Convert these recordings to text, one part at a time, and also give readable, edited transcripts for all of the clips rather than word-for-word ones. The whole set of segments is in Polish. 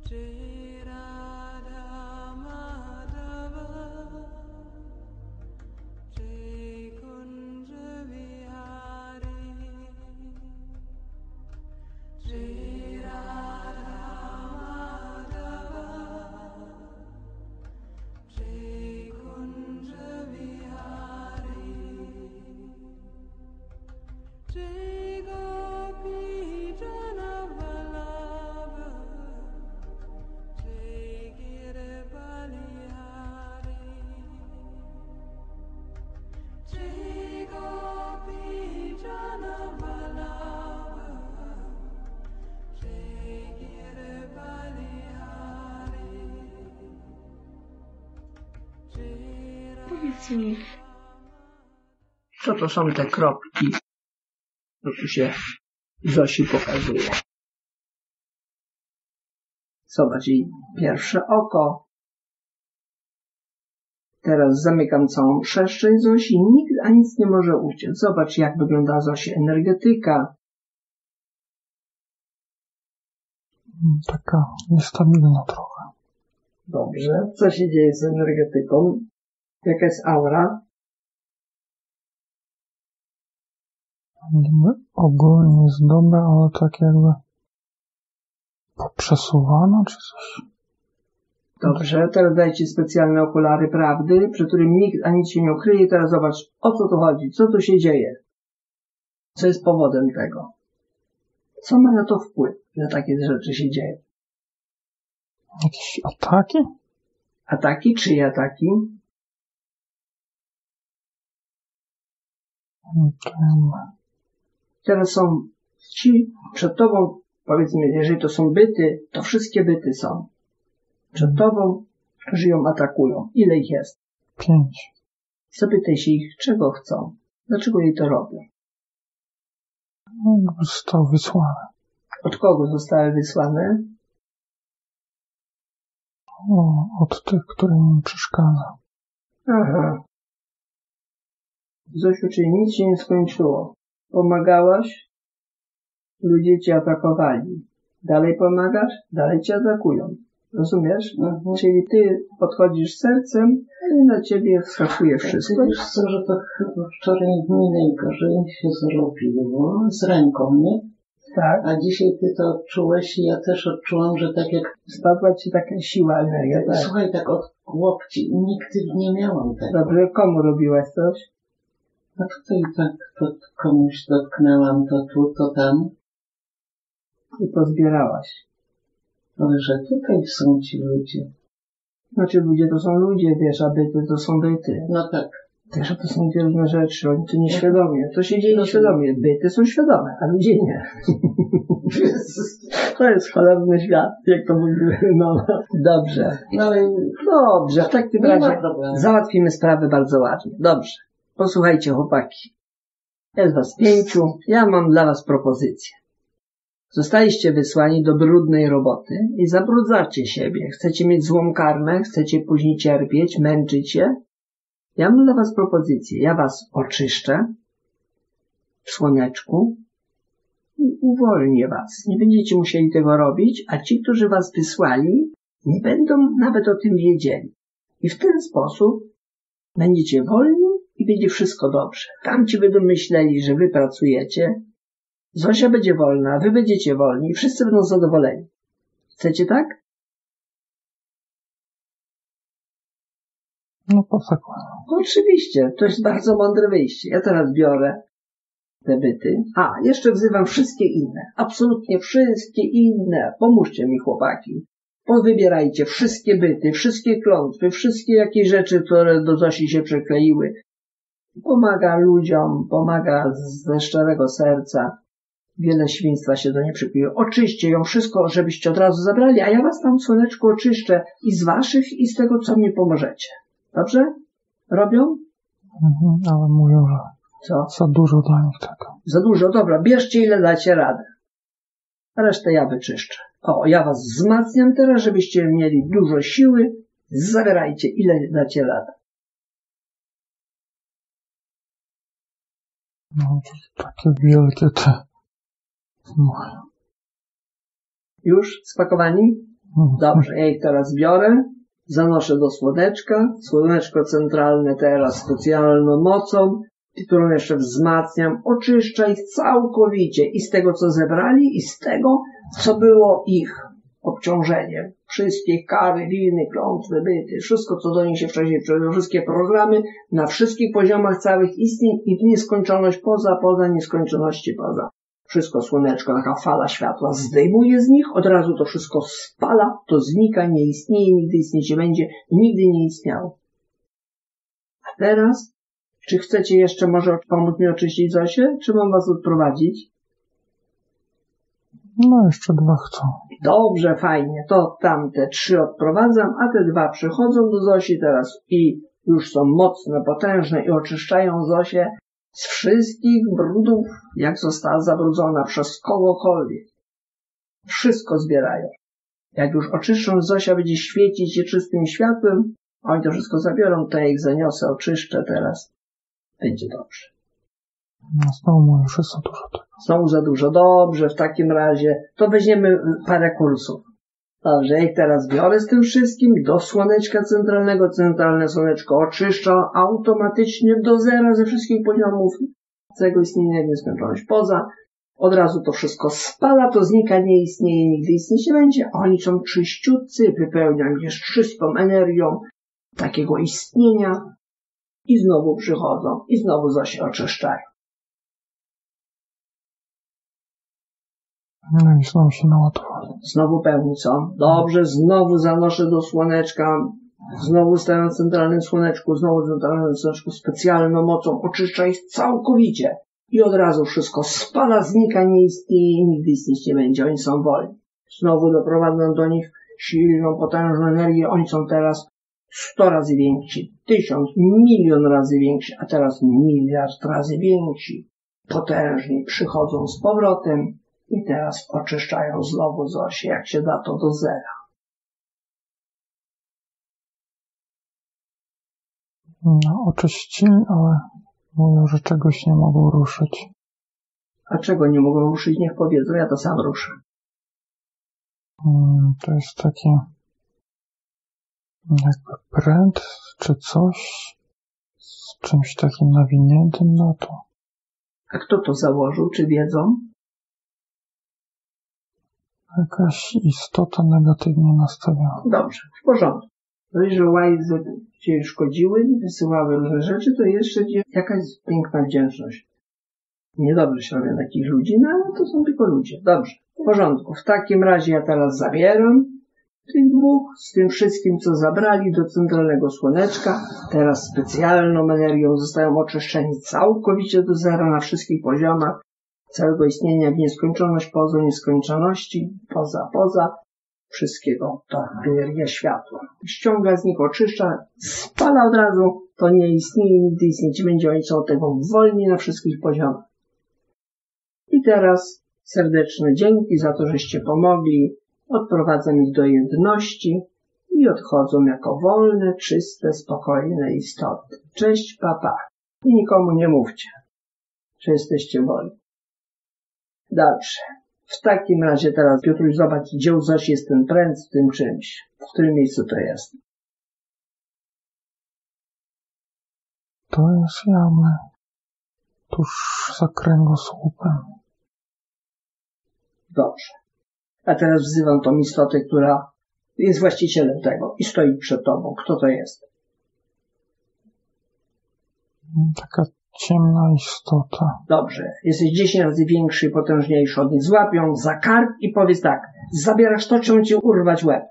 Powiedz mi, co to są te kropki, co tu się Zosi pokazuje. Zobacz, jej pierwsze oko. Teraz zamykam całą przestrzeń Zosi. Nikt a nic nie może uciec. Zobacz, jak wygląda Zosi energetyka. Taka niestabilna trochę. Dobrze. Co się dzieje z energetyką? Jaka jest aura? Niby ogólnie jest dobra, ale tak jakby poprzesuwana czy coś. Dobrze, teraz dajcie specjalne okulary prawdy, przy którym nikt ani się nie ukryje. Teraz zobacz, o co tu chodzi, co tu się dzieje. Co jest powodem tego? Co ma na to wpływ, że takie rzeczy się dzieją? Jakieś ataki? Ataki? Czyje ataki? Teraz są ci przed tobą, powiedzmy, jeżeli to są byty, to wszystkie byty są przed tobą, którzy ją atakują. Ile ich jest? 5. Zapytaj się ich, czego chcą. Dlaczego jej to robią? Został wysłany. Od kogo zostały wysłane? Od tych, którym mi przeszkadza. Aha. Zosiu, czyli nic się nie skończyło. Pomagałaś, ludzie cię atakowali. Dalej pomagasz, dalej cię atakują. Rozumiesz? Czyli ty podchodzisz sercem i na ciebie wskakuje wszystko. Wiesz co, że to chyba wczoraj mi najgorzej się zrobiło z ręką, nie? Tak. A dzisiaj ty to odczułeś i ja też odczułam, że tak jak... Spadła ci taka siła, energia. Tak. Słuchaj, tak od łokci. Nigdy nie miałam tego. Dobrze, komu robiłaś coś? A tutaj tak to komuś dotknęłam, to tu, to tam. I pozbierałaś. Ale że tutaj są ci ludzie. Znaczy ludzie to są ludzie, wiesz, a byty to są byty. No tak. Także to są dwie różne rzeczy, oni to nieświadomie. To się dzieje nieświadomie. Byty są świadome, a ludzie nie. To jest cholerny świat, jak to mówimy. No, dobrze. No i dobrze, w takim nie razie ma problemu. załatwimy sprawę bardzo ładnie. Dobrze. Posłuchajcie, chłopaki. Jest was 5. Ja mam dla was propozycję. Zostaliście wysłani do brudnej roboty i zabrudzacie siebie. Chcecie mieć złą karmę, chcecie później cierpieć, męczyć się. Ja mam dla was propozycję. Ja was oczyszczę w słoneczku i uwolnię was. Nie będziecie musieli tego robić, a ci, którzy was wysłali, nie będą nawet o tym wiedzieli. I w ten sposób będziecie wolni i będzie wszystko dobrze. Tamci będą myśleli, że wy pracujecie, Zosia będzie wolna, wy będziecie wolni i wszyscy będą zadowoleni. Chcecie tak? No po tak. Oczywiście, to jest bardzo mądre wyjście. Ja teraz biorę te byty. A, jeszcze wzywam wszystkie inne. Absolutnie wszystkie inne. Pomóżcie mi, chłopaki. Powybierajcie wszystkie byty, wszystkie klątwy, wszystkie jakieś rzeczy, które do Zosi się przykleiły. Pomaga ludziom, pomaga ze szczerego serca. Wiele świństwa się do niej przykleiło. Oczyście ją wszystko, żebyście od razu zabrali, a ja was tam, słoneczku, oczyszczę i z waszych, i z tego, co mi pomożecie. Dobrze? Robią? Ale mówią, że Co? za dużo dla nich tego. Za dużo? Dobra, bierzcie ile dacie radę. A resztę ja wyczyszczę. O, ja was wzmacniam teraz, żebyście mieli dużo siły. Zabierajcie ile dacie radę. No to takie wielkie te... Już spakowani? Dobrze, ja ich teraz biorę, zanoszę do słoneczka. Słoneczko centralne teraz specjalną mocą, którą jeszcze wzmacniam, oczyszcza ich całkowicie i z tego, co zebrali, i z tego, co było ich obciążeniem. Wszystkie kary, winy, klątwy, byty, wszystko, co do nich się wcześniej przyjęło, wszystkie programy na wszystkich poziomach całych istnień i w nieskończoność poza nieskończoności poza. Wszystko słoneczko, taka fala światła zdejmuje z nich, od razu to wszystko spala, to znika, nie istnieje, nigdy istnieć nie będzie i nigdy nie istniało. A teraz, czy chcecie jeszcze może pomóc mi oczyścić Zosię, czy mam was odprowadzić? No, jeszcze 2 chcą. Dobrze, fajnie, to tamte 3 odprowadzam, a te 2 przychodzą do Zosi teraz i już są mocne, potężne i oczyszczają Zosię z wszystkich brudów, jak została zabrudzona przez kogokolwiek. Wszystko zbierają. Jak już oczyszczą, Zosia będzie świecić się czystym światłem, oni to wszystko zabiorą, to ja ich zaniosę, oczyszczę teraz. Będzie dobrze. No, znowu mówię, że za dużo tego. Znowu za dużo. Dobrze, w takim razie to weźmiemy parę kursów. Dobrze, ja ich teraz biorę z tym wszystkim do słoneczka centralnego. Centralne słoneczko oczyszcza automatycznie do zera ze wszystkich poziomów całego istnienia, nieskończoność poza. Od razu to wszystko spala, to znika, nie istnieje, nigdy istnieć nie będzie. Oni są czyściutcy, wypełniają je z czystą energią takiego istnienia i znowu przychodzą i znowu Zosię oczyszczają. No i znowu się naładowali. Znowu pełni są. Dobrze, znowu zanoszę do słoneczka. Znowu staję na centralnym słoneczku. Znowu na centralnym słoneczku specjalną mocą oczyszcza ich całkowicie. I od razu wszystko spala, znika, nie istnieje, nigdy istnieć nie będzie. Oni są wolni. Znowu doprowadzam do nich silną, potężną energię. Oni są teraz 100 razy więksi, 1000, 1 000 000 razy więksi, a teraz 1 000 000 000 razy więksi. Potężni przychodzą z powrotem. I teraz oczyszczają znowu Zosię, jak się da to do zera. No, oczyścili, ale mówią, że czegoś nie mogą ruszyć. A czego nie mogą ruszyć, niech powiedzą, ja to sam ruszę. To jest takie jakby pręt, czy coś z czymś takim nawiniętym na to. A kto to założył, czy wiedzą? Jakaś istota negatywnie nastawiona. Dobrze, w porządku. No i że łajzy cię szkodziły, wysyłały różne rzeczy, to jeszcze jakaś piękna wdzięczność. Niedobrze się robią takich ludzi, no ale to są tylko ludzie. Dobrze, w porządku. W takim razie ja teraz zabieram tych 2 z tym wszystkim, co zabrali do centralnego słoneczka. Teraz specjalną energią zostają oczyszczeni całkowicie do zera na wszystkich poziomach całego istnienia w nieskończoność, poza nieskończoności, poza wszystkiego, to energia światła. Ściąga z nich, oczyszcza, spala od razu, to nie istnieje, nigdy istnieć nie będzie, oni są od tego wolni na wszystkich poziomach. I teraz serdeczne dzięki za to, żeście pomogli, odprowadzam ich do jedności i odchodzą jako wolne, czyste, spokojne istoty. Cześć, papa. I nikomu nie mówcie, że jesteście wolni. Dobrze. W takim razie teraz, Piotruś, zobacz, gdzie u Zosi jest ten pręt z tym czymś. W którym miejscu to jest? To jest jamy. Tuż za kręgosłupem. Dobrze. A teraz wzywam tą istotę, która jest właścicielem tego i stoi przed tobą. Kto to jest? Taka ciemna istota. Dobrze. Jesteś 10 razy większy i potężniejszy od nich. Złap ją za kark i powiedz tak. Zabierasz to, czy on ci urwać łeb?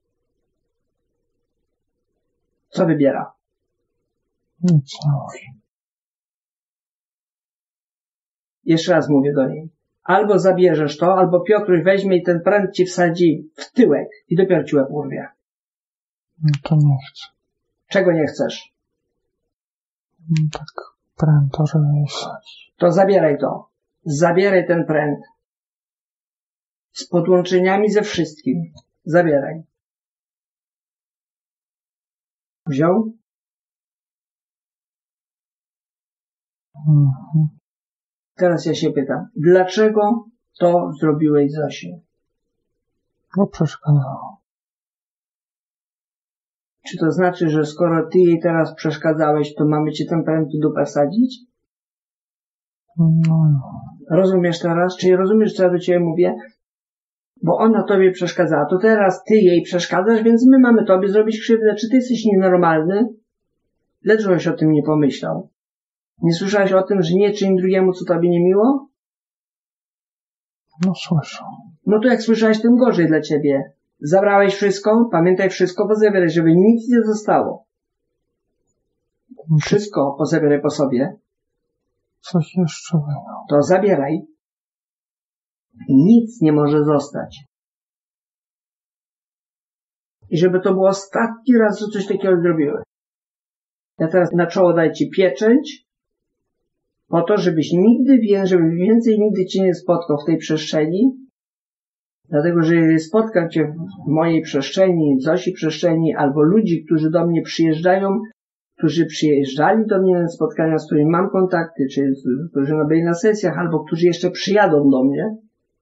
Co wybiera? Nic nie mówi. Jeszcze raz mówię do niej. Albo zabierzesz to, albo Piotruś weźmie i ten pręt ci wsadzi w tyłek i dopiero ci łeb urwie. To nie chcę. Czego nie chcesz? Tak pręta, żeby jej wsadzić. To zabieraj to. Zabieraj ten pręt. Z podłączeniami ze wszystkim. Zabieraj. Wziął? Teraz ja się pytam, dlaczego to zrobiłeś Zosi? Bo przeszkadzało. Czy to znaczy, że skoro ty jej teraz przeszkadzałeś, to mamy ci ten pręt w dupę wsadzić? No, Rozumiesz teraz? Czyli rozumiesz, co ja do ciebie mówię? Bo ona tobie przeszkadzała, to teraz ty jej przeszkadzasz, więc my mamy tobie zrobić krzywdę. Czy ty jesteś nienormalny? Dlaczegoś o tym nie pomyślał? Nie słyszałeś o tym, że nie czyń drugiemu, co tobie nie miło? no słyszę. No to jak słyszałeś, tym gorzej dla ciebie. Zabrałeś wszystko? Pamiętaj, wszystko pozabieraj, żeby nic nie zostało. Wszystko pozabieraj po sobie. Coś jeszcze wyjął. To zabieraj. Nic nie może zostać. I żeby to było ostatni raz, że coś takiego zrobiłeś. Ja teraz na czoło daję ci pieczęć, po to, żebyś nigdy żeby więcej nigdy cię nie spotkał w tej przestrzeni. Dlatego, że jeżeli spotkam cię w mojej przestrzeni, w Zosi przestrzeni, albo ludzi, którzy do mnie przyjeżdżają, którzy przyjeżdżali do mnie na spotkania, z którymi mam kontakty, czy którzy byli na sesjach, albo którzy jeszcze przyjadą do mnie,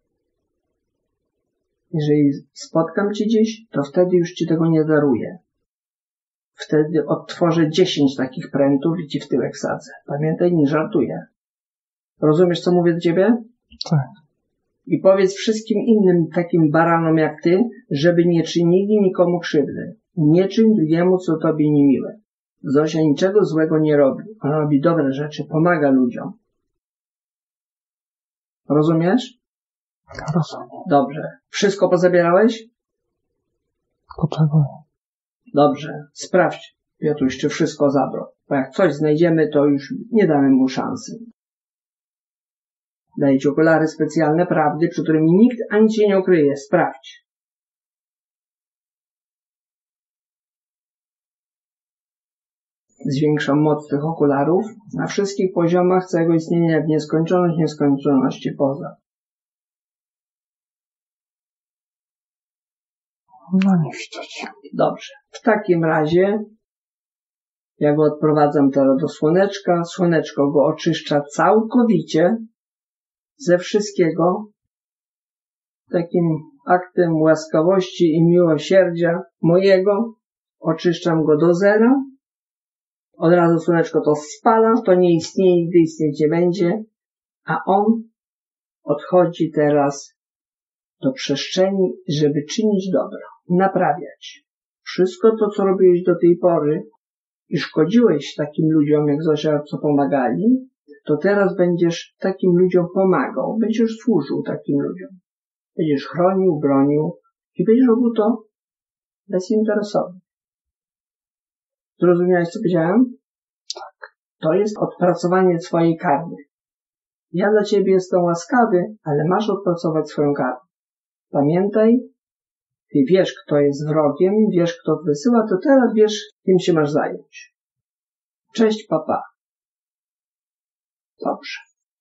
jeżeli spotkam cię gdzieś, to wtedy już ci tego nie daruję. Wtedy odtworzę 10 takich prętów i ci w tyłek wsadzę. Pamiętaj, nie żartuję. Rozumiesz, co mówię do ciebie? Tak. I powiedz wszystkim innym takim baranom jak ty, żeby nie czynili nikomu krzywdy. Nie czyń drugiemu, co tobie niemiłe. Zosia niczego złego nie robi. Ona robi dobre rzeczy, pomaga ludziom. Rozumiesz? Rozumiem. Dobrze. Wszystko pozabierałeś? Potrzebuję. Dobrze. Sprawdź, Piotruś, czy wszystko zabrał. Bo jak coś znajdziemy, to już nie damy mu szansy. Daję ci okulary specjalne prawdy, przy którymi nikt ani cię nie ukryje. Sprawdź. Zwiększam moc tych okularów na wszystkich poziomach całego istnienia w nieskończoność nieskończoności poza. No nie widać. Dobrze. W takim razie ja go odprowadzam teraz do słoneczka. Słoneczko go oczyszcza całkowicie ze wszystkiego. Takim aktem łaskawości i miłosierdzia mojego oczyszczam go do zera. Od razu słoneczko to spala, to nie istnieje, nigdy istnieć nie będzie, a on odchodzi teraz do przestrzeni, żeby czynić dobro, naprawiać. Wszystko to, co robiłeś do tej pory i szkodziłeś takim ludziom, jak Zosia, co pomagali, to teraz będziesz takim ludziom pomagał, będziesz służył takim ludziom. Będziesz chronił, bronił i będziesz robił to bezinteresownie. Zrozumiałeś, co powiedziałem? Tak. To jest odpracowanie swojej karmy. Ja dla ciebie jestem łaskawy, ale masz odpracować swoją karmę. Pamiętaj, ty wiesz, kto jest wrogiem, wiesz, kto wysyła, to teraz wiesz, kim się masz zająć. Cześć, papa. Dobrze.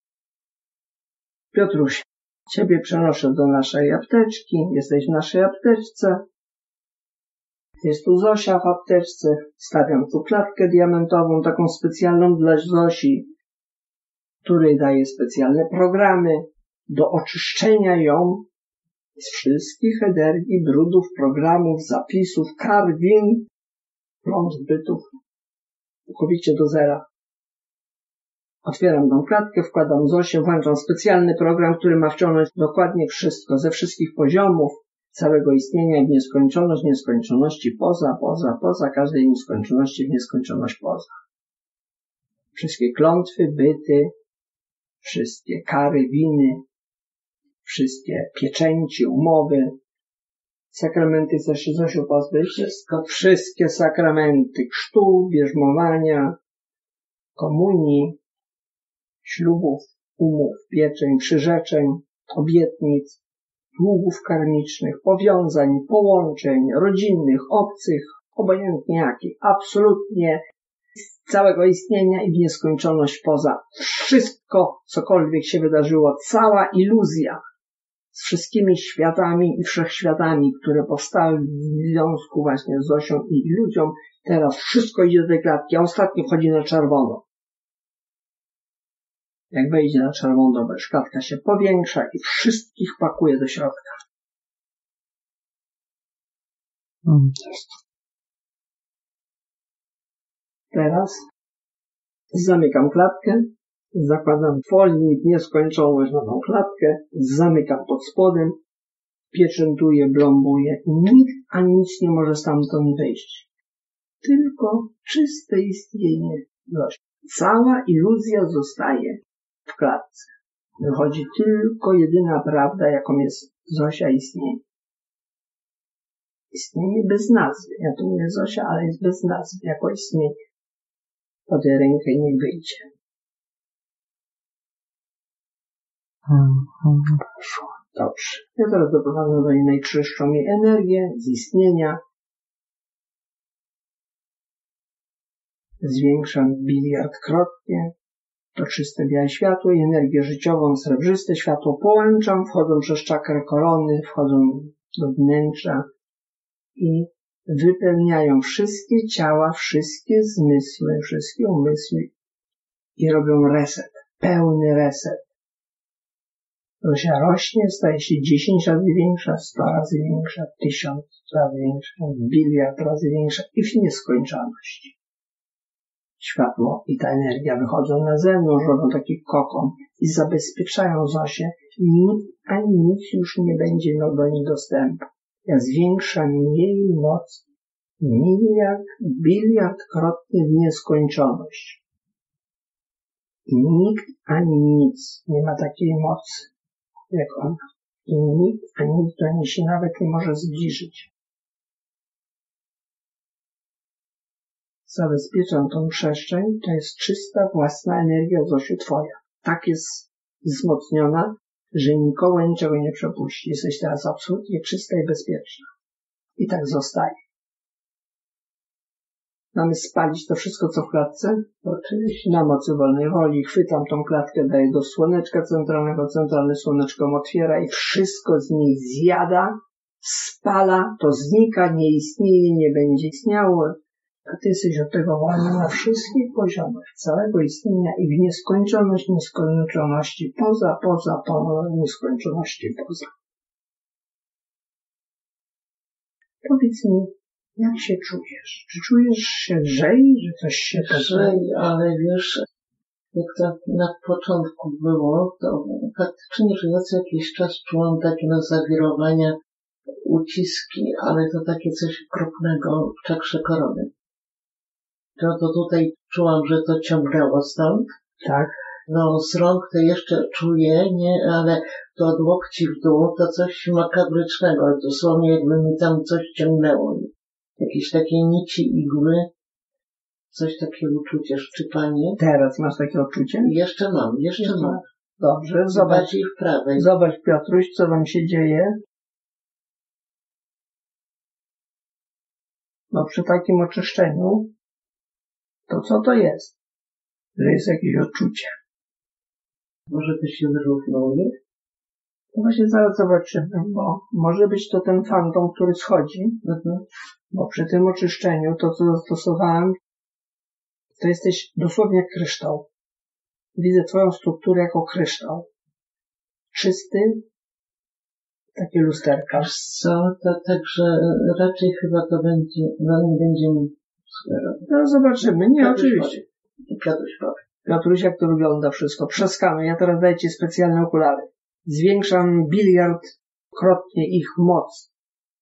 Piotruś, ciebie przenoszę do naszej apteczki. Jesteś w naszej apteczce. Jest tu Zosia w apteczce. Stawiam tu klatkę diamentową, taką specjalną dla Zosi, której daję specjalne programy do oczyszczenia ją z wszystkich energii, brudów, programów, zapisów, kar, win, pląd, bytów, całkowicie do zera. Otwieram tą klatkę, wkładam Zosię, włączam specjalny program, który ma wciągnąć dokładnie wszystko, ze wszystkich poziomów całego istnienia w nieskończoność, nieskończoności poza, każdej nieskończoności w nieskończoność poza. Wszystkie klątwy, byty, wszystkie kary, winy, wszystkie pieczęci, umowy, sakramenty chcesz się, Zosiu, pozbyć? Wszystkie sakramenty chrztu, bierzmowania, komunii, ślubów, umów, pieczeń, przyrzeczeń, obietnic, długów karmicznych, powiązań, połączeń rodzinnych, obcych, obojętnie jakich, absolutnie z całego istnienia i w nieskończoność poza. Wszystko, cokolwiek się wydarzyło, cała iluzja z wszystkimi światami i wszechświatami, które powstały w związku właśnie z Zosią i ludziom, teraz wszystko idzie do tej klatki, a ostatnio wchodzi na czerwono. Jak wejdzie na czerwono, klatka się powiększa i wszystkich pakuje do środka. Jest. Teraz zamykam klatkę, zakładam folię w nieskończoność na tą klatkę, zamykam pod spodem, pieczętuję, blombuję i nikt ani nic nie może stamtąd wyjść. Tylko czyste istnienie Zosi. Cała iluzja zostaje w klatce. Wychodzi tylko jedyna prawda, jaką jest Zosia istnienie. Istnienie bez nazwy. Ja tu mówię Zosia, ale jest bez nazwy, jako istnienie. Podaj rękę i niech wyjdzie. Dobrze. Ja teraz doprowadzę do niej najczystszą jej energię z istnienia. Zwiększam biliardkrotnie to czyste białe światło i energię życiową, srebrzyste światło połączam, wchodzą przez czakrę korony, wchodzą do wnętrza i wypełniają wszystkie ciała, wszystkie zmysły, wszystkie umysły i robią reset, pełny reset. Zosia rośnie, staje się 10 razy większa, 100 razy większa, 1000 razy większa, biliard razy większa i w nieskończoność. Światło i ta energia wychodzą na zewnątrz, robią taki kokon i zabezpieczają Zosię. Nikt ani nic już nie będzie miał do niej dostępu. Ja zwiększam jej moc biliardkrotnie w nieskończoność. I nikt ani nic nie ma takiej mocy jak ona. I nikt ani nic do niej się nawet nie może zbliżyć. Zabezpieczam tą przestrzeń, to jest czysta własna energia Zosiu twoja. Tak jest wzmocniona, że nikogo niczego nie przepuści. Jesteś teraz absolutnie czysta i bezpieczna. I tak zostaje. Mamy spalić to wszystko, co w klatce? Oczywiście. Na mocy wolnej woli chwytam tą klatkę, daję do słoneczka centralnego, centralne słoneczko otwiera i wszystko z niej zjada, spala, to znika, nie istnieje, nie będzie istniało. A ty jesteś od tego wolny na wszystkich poziomach całego istnienia i w nieskończoność nieskończoności poza nieskończoności poza. Powiedz mi, jak się czujesz? Czy czujesz się lżej, że coś się lżej, ale wiesz, jak to na początku było, to faktycznie, że ja co jakiś czas czułam takie zawirowania, uciski, ale to takie coś okropnego w czakrze korony. To tutaj czułam, że to ciągnęło stąd. Tak. No z rąk to jeszcze czuję, nie, ale to od łokci w dół to coś makabrycznego, dosłownie jakby mi tam coś ciągnęło. Jakieś takie nici, igły, coś takiego uczucie, szczypanie. Teraz masz takie odczucie? Jeszcze mam. Dobrze, zobacz. W prawej. Zobacz, Piotruś, co tam się dzieje. No przy takim oczyszczeniu, to co to jest? Że jest jakieś odczucie. Może to się wyrównuje? To właśnie zaraz zobaczymy, bo może być to ten fantom, który schodzi, bo przy tym oczyszczeniu to, co zastosowałem, to jesteś dosłownie jak kryształ. Widzę twoją strukturę jako kryształ. Czysty, takie lusterka. Wiesz co, to także raczej chyba to będzie, nie będziemy... No zobaczymy, nie, oczywiście. Piotruś powie. Piotruś, jak to wygląda wszystko? Przeskanuj, ja teraz daję ci specjalne okulary. Zwiększam biliardkrotnie ich moc.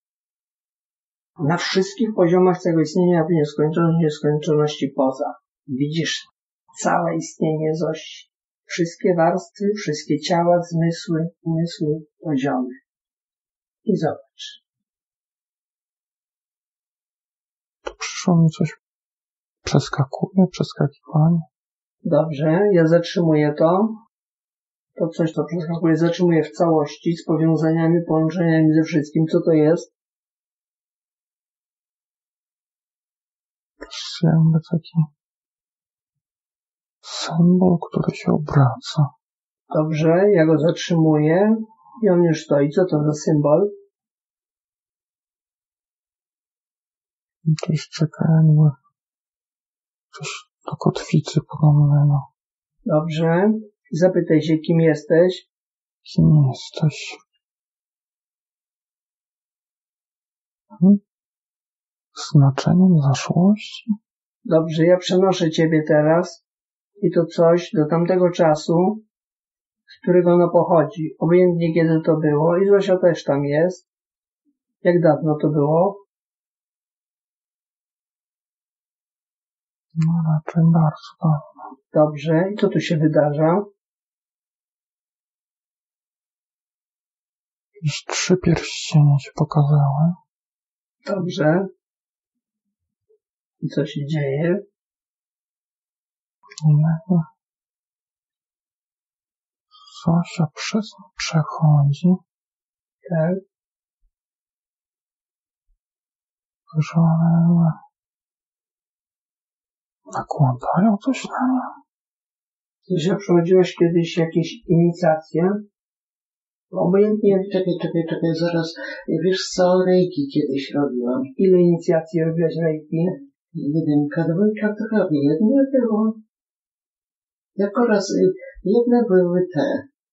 Na wszystkich poziomach całego istnienia w nieskończoności poza. Widzisz całe istnienie Zosi. Wszystkie warstwy, wszystkie ciała, zmysły, umysły, poziomy. I zobacz. Tu przyszło mi coś. Przeskakiwanie. Dobrze, ja zatrzymuję to. To coś, co przeskakuje, zatrzymuję w całości z powiązaniami, połączeniami ze wszystkim. Co to jest? Jakby taki symbol, który się obraca. Dobrze, ja go zatrzymuję i on już stoi. Co to za symbol? To jest jakby coś do kotwicy podobnego. Dobrze. Zapytaj się, kim jesteś. Kim jesteś? Znaczeniem zaszłości? Dobrze, ja przenoszę ciebie teraz i to coś do tamtego czasu, z którego ono pochodzi. Obojętnie kiedy to było. I Zosia też tam jest. Jak dawno to było? No raczej bardzo dawno. Dobrze. I co tu się wydarza? Jakieś 3 pierścienie się pokazały. Dobrze. I co się dzieje? Innego. Zosia przez nie przechodzi, Tak. że one jakby nakładają coś na nie. Zosia, przechodziłaś kiedyś jakieś inicjacje? Obojętnie Czekaj, zaraz. Wiesz co, rejki kiedyś robiłam. ile inicjacji robiłaś rejki? 1, 2, trochę jedne było. Jako raz, jedne były te.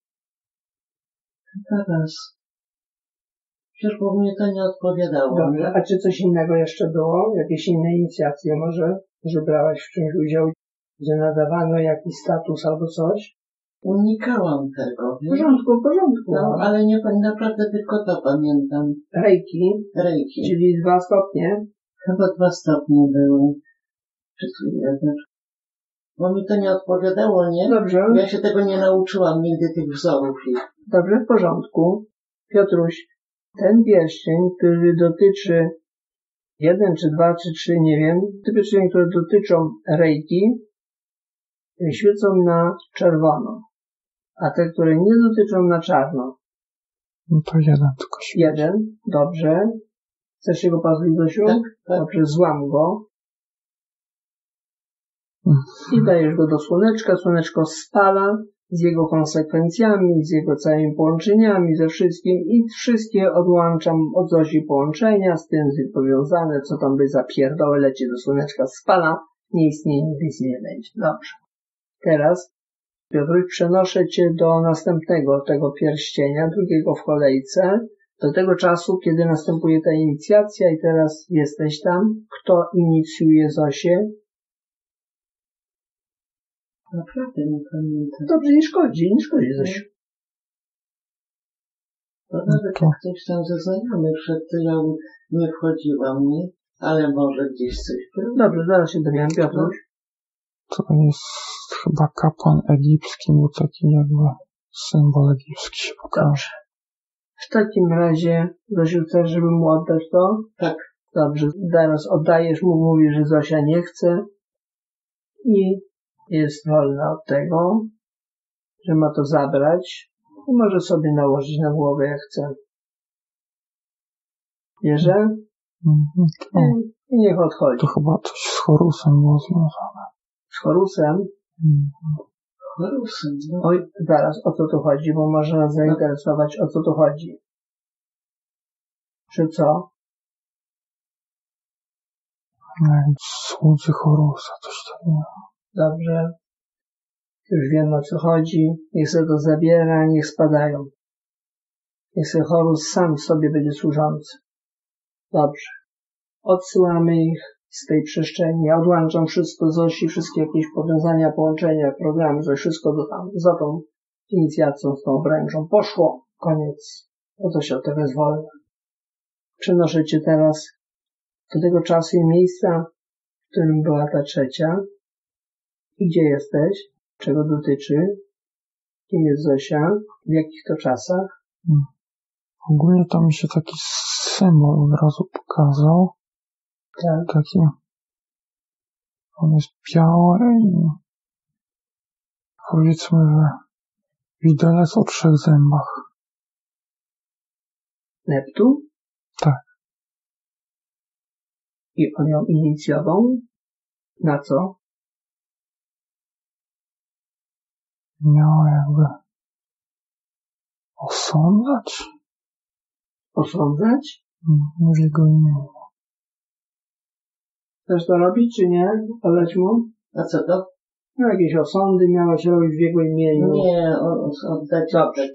Teraz. Przecież bo mnie to nie odpowiadało. Dobrze. A czy coś innego jeszcze było? Jakieś inne inicjacje może? Że brałaś w czymś udział, gdzie nadawano jakiś status albo coś? Unikałam tego. W porządku. No, ale nie naprawdę tylko to pamiętam. Rejki, Rejki. czyli 2 stopnie. Chyba 2 stopnie były. Czy tu 1? Bo mi to nie odpowiadało, nie? Dobrze, Ja się tego nie nauczyłam nigdy, tych wzorów ich. dobrze, w porządku. Piotruś, ten pierścień, który dotyczy 1 czy 2 czy 3, nie wiem, te pierścienie, które dotyczą rejki, świecą na czerwono, a te, które nie dotyczą na czarno. No to jeden tylko się. 1, dobrze. Chcesz się go pozbyć, Zosiu? Tak. Dobrze, złam go. I dajesz go do słoneczka. Słoneczko spala z jego konsekwencjami, z jego całymi połączeniami, ze wszystkim i wszystkie odłączam od Zosi połączenia z tym powiązane, co tam by za pierdoły leci do słoneczka, spala, nie istnieje, nic nie będzie. Dobrze. Teraz, Piotruś, przenoszę cię do następnego tego pierścienia, drugiego w kolejce, do tego czasu, kiedy następuje ta inicjacja i teraz jesteś tam. Kto inicjuje Zosię? Naprawdę nie pamiętam. Dobrze, nie szkodzi, Zosiu. To nawet jak ktoś tam ze znajomych szedł, to ja nie wchodziłam, nie? Ale może gdzieś coś było. Dobrze, zaraz się dowiemy, Piotruś. To jest chyba kapłan egipski, bo taki jakby symbol egipski się pokaże. Dobrze. W takim razie, Zosiu, chcesz, żeby mu oddać to? Tak. Dobrze, teraz oddajesz mu, mówi, że Zosia nie chce i jest wolna od tego, że ma to zabrać i może sobie nałożyć na głowę jak chce. Bierze i niech odchodzi. To chyba coś z Horusem było związane. Z Horusem? Horusem, no. Oj, zaraz, o co tu chodzi, bo może nas zainteresować, o co tu chodzi. Czy co? Słudzy Horusa, coś takiego. Dobrze. Już wiem, o co chodzi. Niech se to zabiera, niech spadają. Niech se Horus sam sobie będzie służący. Dobrze. Odsyłamy ich z tej przestrzeni. Ja odłączam wszystko z Zosi, wszystkie jakieś powiązania, połączenia, programy, wszystko do tam, za tą inicjacją, z tą obręczą. Poszło. Koniec. To się od tego jest wolne. Przenoszę cię teraz do tego czasu i miejsca, w którym była ta trzecia. I gdzie jesteś? Czego dotyczy? Kim jest Zosia? W jakich to czasach? Ogólnie to mi się taki symbol od razu pokazał. Tak. Taki. On jest biały i powiedzmy, że widelec o 3 zębach. Neptun? Tak. I on ją inicjował? Na co? Miał jakby osądzać? Osądzać? W jego imieniu. Chcesz to robić, czy nie? Oddać mu? A co to? No jakieś osądy miałeś robić w jego imieniu. Nie, oddać.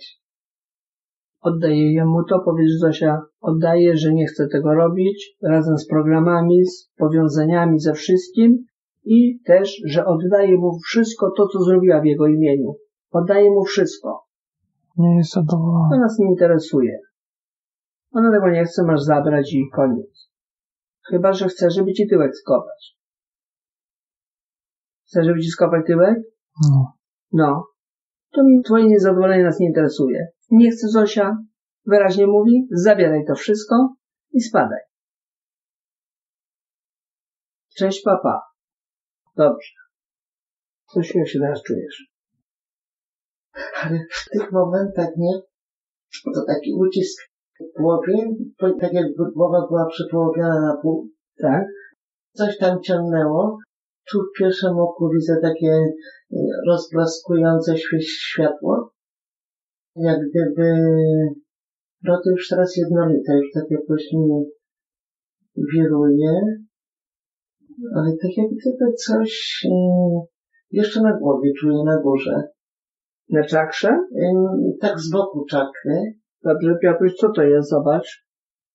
Oddaję jemu to, powiedz Zosia, oddaję, że nie chce tego robić, razem z programami, z powiązaniami, ze wszystkim I też, że oddaje mu wszystko to, co zrobiła w jego imieniu. Oddaje mu wszystko. Nie jest To zadowolony. nas nie interesuje. Ona tego nie chce, masz zabrać i koniec. Chyba że chce, żeby ci tyłek skopać. Chce, żeby ci skopać tyłek? No. No. To twoje niezadowolenie nas nie interesuje. Nie chce Zosia, wyraźnie mówi, zabieraj to wszystko i spadaj. Cześć, papa. Dobrze. Zosiu, jak się teraz czujesz? Ale w tych momentach, nie? To taki ucisk w głowie, tak jakby głowa była przypołowiona na pół. Tak? Coś tam ciągnęło. Tu w pierwszym oku widzę takie rozblaskujące światło. Jak gdyby, no to już teraz jednolite, już tak jakoś mnie wiruje. Ale tak jak gdyby coś jeszcze na głowie czuję, na górze. Na czakrze? Tak z boku czakry. Dobrze, Piotruś, co to jest? Zobacz.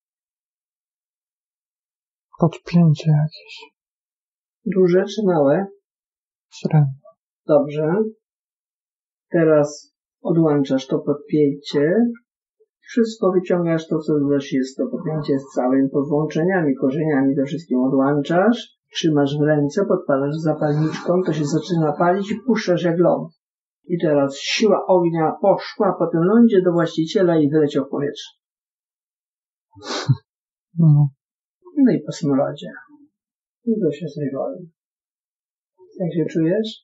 Podpięcie jakieś. Duże czy małe? Średnie. Dobrze. Teraz odłączasz to podpięcie. Wszystko wyciągasz to, co jest. To podpięcie z całym podłączeniami, korzeniami, ze wszystkim odłączasz. Trzymasz w ręce, podpalasz zapalniczką, to się zaczyna palić i puszczasz jak ląd. I teraz siła ognia poszła po tym lądzie do właściciela i wyleciał w powietrze. No. No i po smrodzie. I to się zrywali. Jak się czujesz?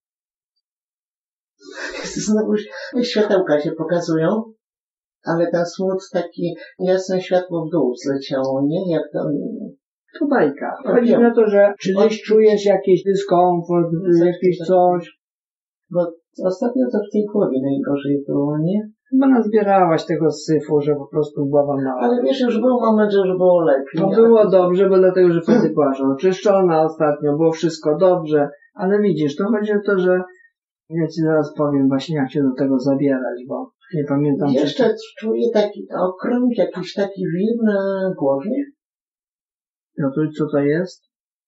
Znowu światełka się pokazują, ale ten smród taki, jasne światło w dół zleciało, nie? Jak to... To bajka. Chodzi na to, że czy gdzieś czujesz jakiś dyskomfort, jakieś coś. Bo ostatnio to w tej głowie najgorzej było, nie? Chyba nazbierałaś tego syfu, że po prostu głowa mała. Ale wiesz, już był moment, że już było lepiej. To było dobrze, bo dlatego, że wtedy była oczyszczona ostatnio, było wszystko dobrze, ale widzisz, to chodzi o to, że ja ci zaraz powiem właśnie, jak się do tego zabierać, bo nie pamiętam. Jeszcze czuję taki okrąg, jakiś taki wir na głowie. No to co to jest?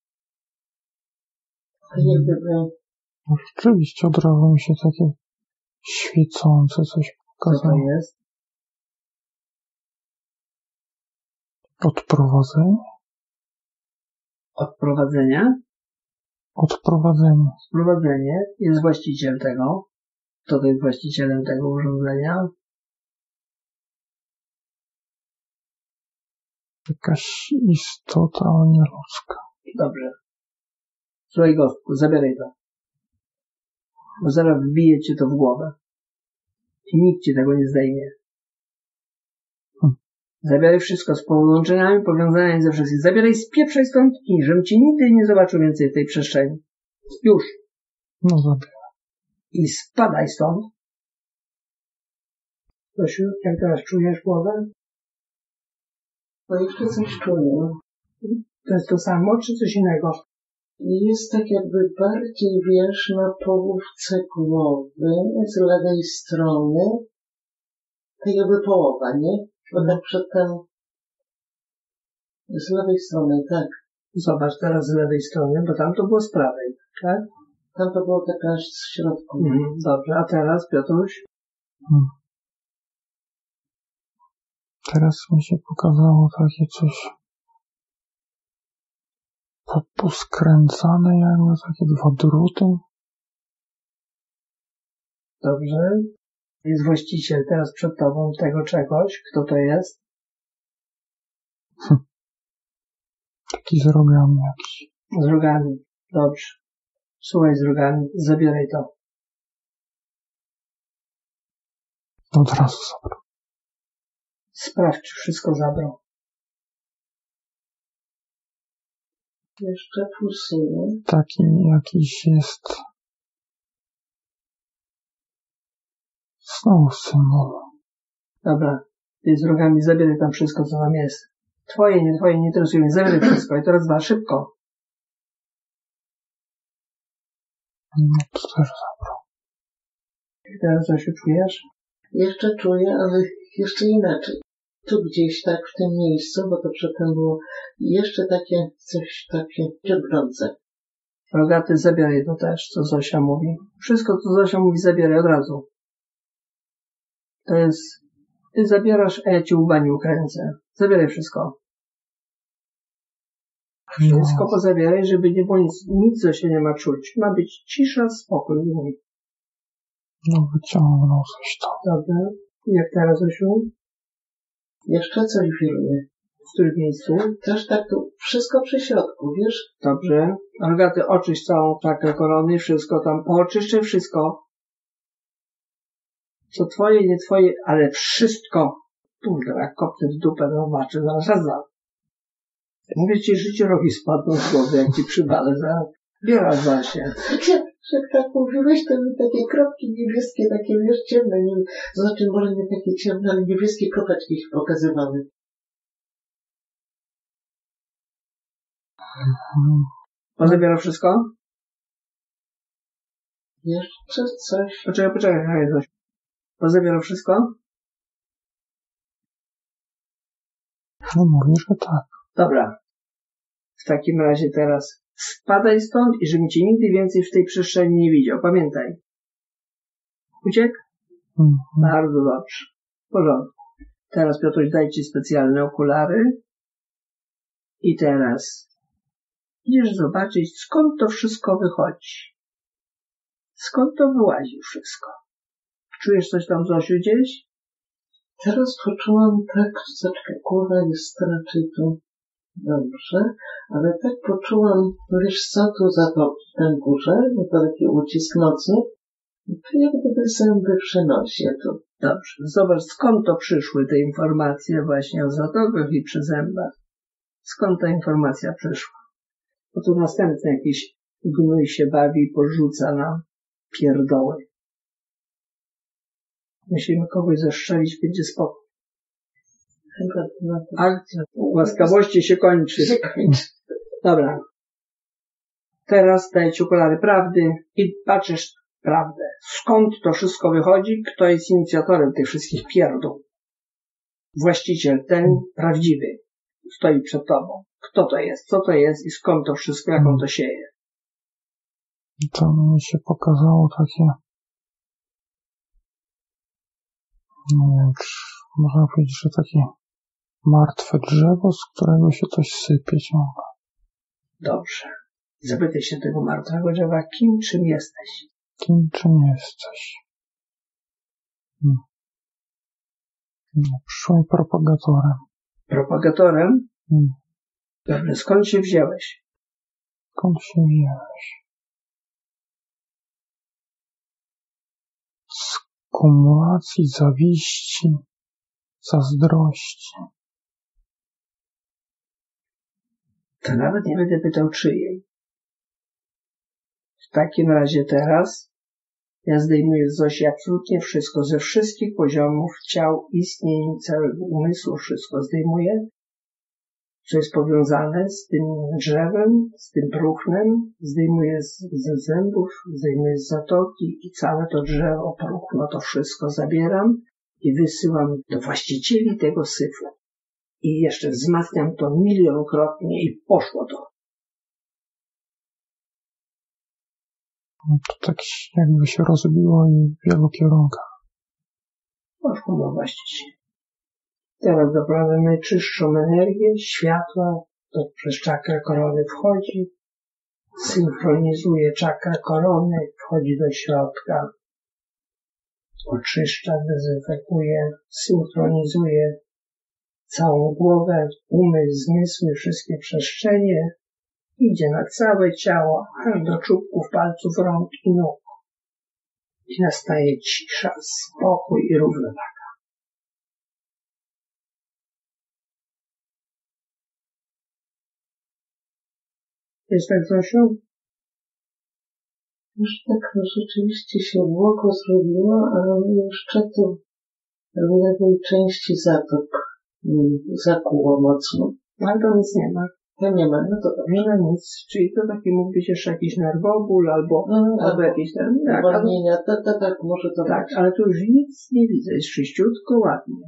Jak gdyby... No rzeczywiście od razu mi się takie świecące coś Co to pokazało. jest? Odprowadzenie? Odprowadzenia? Odprowadzenie. Sprowadzenie. Jest właściciel tego. Kto to jest właścicielem tego urządzenia? Jakaś istota, ale nie ludzka. Dobrze. Słuchaj, gostku, zabieraj to. Bo zaraz wbije cię to w głowę. I nikt ci tego nie zdejmie. Zabieraj wszystko z połączeniami, powiązaniami ze wszystkim. Zabieraj, spieprzaj stąd i żebym cię nigdy nie zobaczył więcej w tej przestrzeni. Już. No zabieram. I spadaj stąd. Zosiu, jak teraz czujesz głowę? No jeszcze coś czuję. To jest to samo, czy coś innego? Jest tak jakby bardziej, wiesz, na połówce głowy, z lewej strony, tak jakby połowa, nie? Bo tak przedtem, z lewej strony, tak. Zobacz teraz z lewej strony, bo tam to było z prawej, tak? Tam to było tak aż z środku. Dobrze, a teraz, Piotruś? Teraz mi się pokazało takie coś poskręcane jakby, takie dwa druty. Dobrze. Jest właściciel teraz przed tobą tego czegoś. Kto to jest? Taki z rogami jakiś. Z rogami. Dobrze. Słuchaj, z rogami. Zabieraj to. Od razu zabrał. Sprawdź, czy wszystko zabrał. Jeszcze pulsuje. Taki jakiś jest. Znowu symbol. Dobra. Ty z rogami zabieraj tam wszystko, co tam jest. Twoje, nie interesuje mnie. Zabieraj wszystko. I teraz dwa, szybko. No to też zabrał. I teraz coś czujesz? Jeszcze czuję, ale jeszcze inaczej. Tu gdzieś tak w tym miejscu, bo to przedtem było jeszcze takie, coś takie drgnące. Rogaty, zabieraj to też, co Zosia mówi. Wszystko, co Zosia mówi, zabieraj od razu. To jest... Ty zabierasz, a ja ci łbami ukręcę. Zabieraj wszystko. Wszystko pozabieraj, żeby nie było nic Zosia nie ma czuć. Ma być cisza, spokój. No wyciągnął coś tam. Dobra. Jak teraz, Zosiu? Jeszcze coś wiruje. W którym miejscu? Też tak tu wszystko przy środku, wiesz? Dobrze. Rogaty, oczyść całą takę korony, wszystko tam. Pooczyszczę wszystko. Co twoje, nie twoje, ale wszystko. Kurde, jak kopnę w dupę, no zobaczę, zaraz. Mówię ci, życie rogi spadną z głowy, jak ci przywalę, zaraz. Biorę Zosię. Jak tak mówiłeś, to mi takie kropki niebieskie, takie wiesz, ciemne, nie, znaczy może nie takie ciemne, ale niebieskie kropeczki się pokazywały. Pozabierał wszystko? Jeszcze coś. Poczekaj, Zosiu. Pozabierał wszystko? No mówię, że tak. Dobra. W takim razie teraz spadaj stąd i żebym cię nigdy więcej w tej przestrzeni nie widział. Pamiętaj. Uciekł? Bardzo dobrze. W porządku. Teraz, Piotruś, daj ci specjalne okulary. I teraz idziesz zobaczyć, skąd to wszystko wychodzi. Skąd to wyłazi wszystko. Czujesz coś tam, Zosiu, gdzieś? Teraz poczułam tak, kurwa jest raczej tu dobrze, ale tak poczułam, wiesz co, tu za to ten górze, no to taki ucisk nocny, to jak gdyby zęby przenosi tu. Dobrze, zobacz, skąd to przyszły te informacje właśnie o zatokach i przy zębach. Skąd ta informacja przyszła? Bo tu następny jakiś gnój się bawi i porzuca nam pierdoły. Musimy kogoś zastrzelić, będzie spokój. Akcja łaskawości się kończy. Dobra. Teraz daję ci okulary prawdy i patrzysz prawdę. Skąd to wszystko wychodzi? Kto jest inicjatorem tych wszystkich pierdół? Właściciel, ten prawdziwy, stoi przed tobą. Kto to jest? Co to jest? I skąd to wszystko? Jak on to sieje? To mi się pokazało takie... No nie wiem, można powiedzieć, że takie martwe drzewo, z którego się coś sypie ciągle. Dobrze. Zapytaj się tego martwego drzewa, kim, czym jesteś? Kim, czym jesteś? No, przyszło mi propagatorem. Propagatorem? Dobrze, skąd się wziąłeś? Skąd się wziąłeś? Z kumulacji zawiści, zazdrości. To nawet nie będę pytał czyjej. W takim razie teraz ja zdejmuję z Zosi absolutnie wszystko, ze wszystkich poziomów ciał, istnień, całego umysłu, wszystko zdejmuję, co jest powiązane z tym drzewem, z tym próchnem, zdejmuję ze zębów, zdejmuję z zatoki i całe to drzewo, próchno, to wszystko zabieram i wysyłam do właścicieli tego syfu. I jeszcze wzmacniam to milionkrotnie i poszło to. No to tak jakby się rozbiło i w wielu kierunkach. Poszło do właścicieli. Teraz doprowadzę najczystszą energię, światła, to przez czakrę korony wchodzi, synchronizuje czakrę korony, wchodzi do środka, oczyszcza, dezynfekuje, synchronizuje całą głowę, umysł, zmysły, wszystkie przestrzenie, idzie na całe ciało, aż do czubków palców rąk i nóg. I nastaje cisza, spokój i równowaga. Jest tak, Zosiu? Już tak rzeczywiście się błoko zrobiło, ale jeszcze tu w lewej części zatok zakuło mocno. Ale to nic nie ma. Tam nie ma, no to Nie ma nic. Czyli to taki mógł być jeszcze jakiś nerwoból albo jakiś ten... uwolnienia, tak, może to tak, być. ale tu już nic nie widzę. Jest czyściutko, ładnie.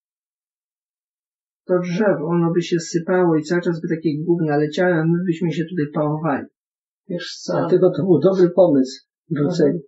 To drzewo, ono by się sypało i cały czas by takie gówna leciały, a my byśmy się tutaj pałowali. Wiesz co? Dlatego to był dobry pomysł wrócenia.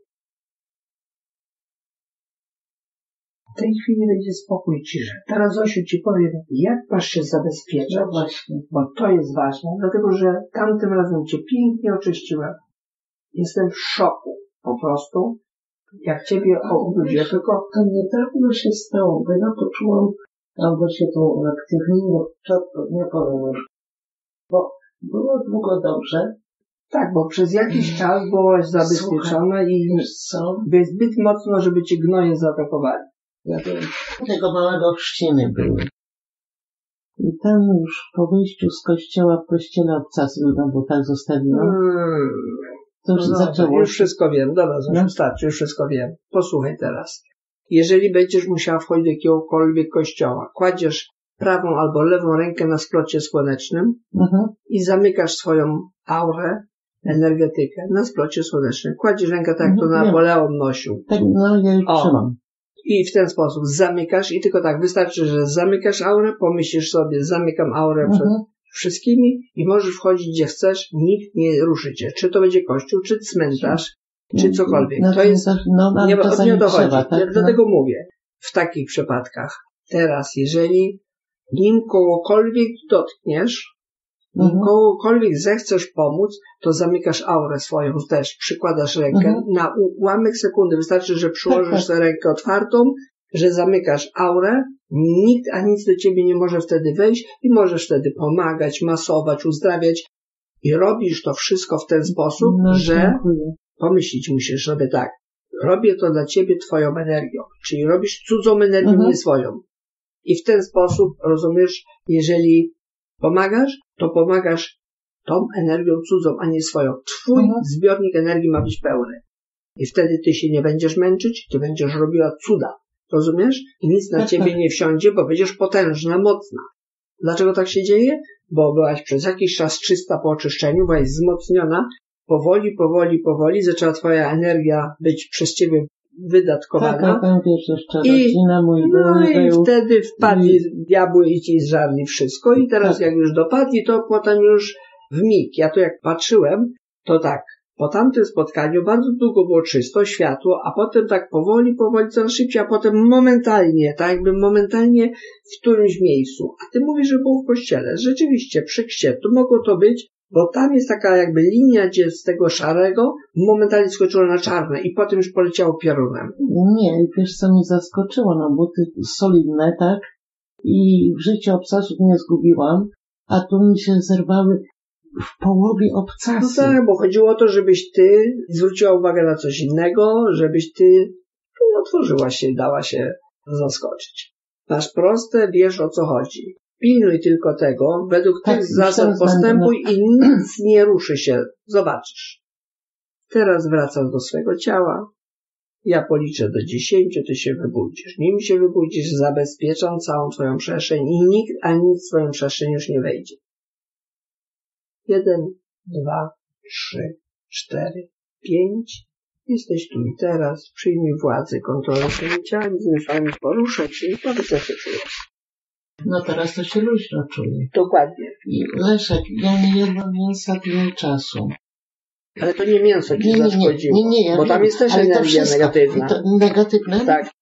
W tej chwili będzie spokój, cisza. Teraz Zosiu ci powiem, jak masz się zabezpieczać, No właśnie. bo to jest ważne, dlatego że tamtym razem cię pięknie oczyściłem. Jestem w szoku, po prostu, jak ciebie obudziłem, tylko To niedawno się stało, bo ja poczułam, albo się to uaktywniło, nie powiem już, bo było długo dobrze. tak, bo przez jakiś czas byłaś zabezpieczona i Wiesz co? zbyt mocno, żeby cię gnoje zaatakowali. Ja wiem, tego małego chrzciny były. I tam już po wyjściu z kościoła w kościele obcasy, no bo tak zostawiłam, to już zaczęło. Już wszystko wiem, dobra, Zosiu, starczy, już wszystko wiem. Posłuchaj teraz. Jeżeli będziesz musiała wchodzić do jakiegokolwiek kościoła, kładziesz prawą albo lewą rękę na splocie słonecznym i zamykasz swoją aurę, energetykę na splocie słonecznym. Kładziesz rękę tak, jak to Napoleon nosił. Tak, no ja już trzymam. I w ten sposób zamykasz i tylko tak, wystarczy, że zamykasz aurę, pomyślisz sobie, zamykam aurę przed wszystkimi i możesz wchodzić gdzie chcesz, nikt nie ruszy cię. Czy to będzie kościół, czy cmentarz, czy cokolwiek. To jest, nie o to chodzi. Tak? Ja dlatego mówię, w takich przypadkach. Teraz, jeżeli nim kogokolwiek dotkniesz, nim kogokolwiek zechcesz pomóc, to zamykasz aurę swoją też, przykładasz rękę na ułamek sekundy. Wystarczy, że przyłożysz tę rękę otwartą, że zamykasz aurę, nikt a nic do ciebie nie może wtedy wejść i możesz wtedy pomagać, masować, uzdrawiać i robisz to wszystko w ten sposób, że pomyśleć musisz sobie tak, robię to dla ciebie twoją energią, czyli robisz cudzą energię, nie swoją. I w ten sposób, rozumiesz, jeżeli pomagasz, to pomagasz tą energią cudzą, a nie swoją. Twój zbiornik energii ma być pełny. I wtedy ty się nie będziesz męczyć, ty będziesz robiła cuda. Rozumiesz? I nic na ciebie nie wsiądzie, bo będziesz potężna, mocna. Dlaczego tak się dzieje? Bo byłaś przez jakiś czas czysta po oczyszczeniu, byłaś wzmocniona. Powoli zaczęła twoja energia być przez ciebie wydatkowana. Tak, wiesz, jeszcze rodzina mój i wtedy wpadli diabły i ci zżarli wszystko. I teraz jak już dopadli, to potem już w mig. Ja to jak patrzyłem, to tak, po tamtym spotkaniu bardzo długo było czysto, światło, a potem tak powoli, coraz szybciej, a potem momentalnie, tak jakby momentalnie w którymś miejscu. A ty mówisz, że było w kościele. Rzeczywiście, przy chrzcie, to mogło to być, bo tam jest taka jakby linia, gdzie z tego szarego momentalnie skoczyło na czarne i potem już poleciało piorunem. Nie, wiesz co mnie zaskoczyło, no buty solidne, tak? I w życiu obcasów nie zgubiłam, a tu mi się zerwały w połowie obcasy. No tak, bo chodziło o to, żebyś ty zwróciła uwagę na coś innego, żebyś ty otworzyła się i dała się zaskoczyć. Masz proste, wiesz o co chodzi. Pilnuj tylko tego, według tych zasad postępuj i nic nie ruszy się. Zobaczysz. Teraz wracasz do swego ciała. Ja policzę do 10, ty się wybudzisz. Nim się wybudzisz, zabezpieczam całą twoją przestrzeń i nikt ani nic w twoją przestrzeń już nie wejdzie. 1, 2, 3, 4, 5. Jesteś tu i teraz. Przyjmij władzę, kontrolę swoim ciałem, zmysłami, poruszać się i powiedz, co się czujesz. No teraz to się luźno czuję. Dokładnie. I Leszek, ja nie jadłam mięsa tyle czasu. Ale to nie mięso ci zaszkodziło, nie, bo tam jest też energia negatywna. To negatywna? Tak.